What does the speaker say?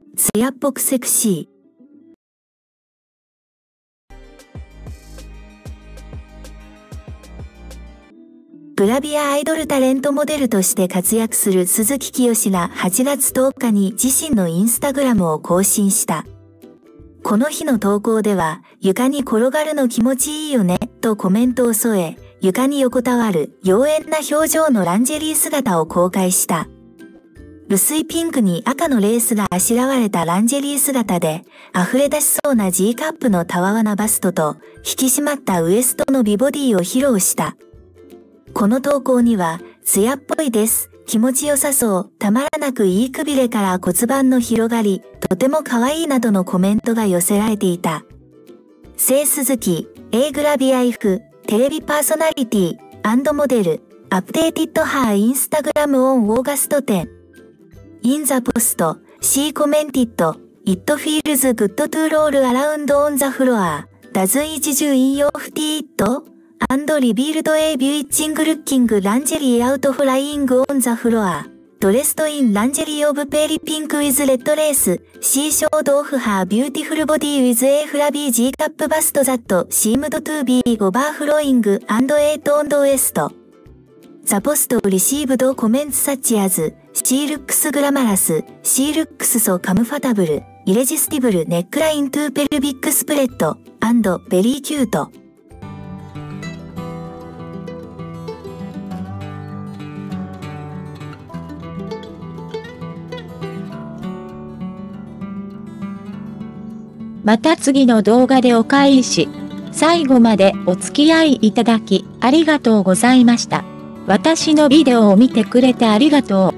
艶っぽくセクシー。グラビアアイドルタレントモデルとして活躍する鈴木清が8月10日に自身のインスタグラムを更新した。この日の投稿では、床に転がるの気持ちいいよね、とコメントを添え、床に横たわる妖艶な表情のランジェリー姿を公開した。薄いピンクに赤のレースがあしらわれたランジェリー姿で、溢れ出しそうな G カップのたわわなバストと、引き締まったウエストの美ボディを披露した。この投稿には、艶っぽいです。気持ちよさそう。たまらなくいいくびれから骨盤の広がり、とても可愛いなどのコメントが寄せられていた。聖鈴木、グラビアイフ、テレビパーソナリティ、&モデル、アップデーティッドハーインスタグラムオンオーガスト10。In the post, she commented, It feels good to roll around on the floor. Does it do in your feet?And revealed a bewitching looking lingerie out flying on the floor. Dressed in lingerie of pale pink with red lace, she showed off her beautiful body with a flabby G-cup bust that seemed to be overflowing and a toned waist. The post received comments such as, She looks glamorous, she looks so comfortable, irresistible neckline to pelvic spread, and very cute. また次の動画でお返し。最後までお付き合いいただきありがとうございました。私のビデオを見てくれてありがとう。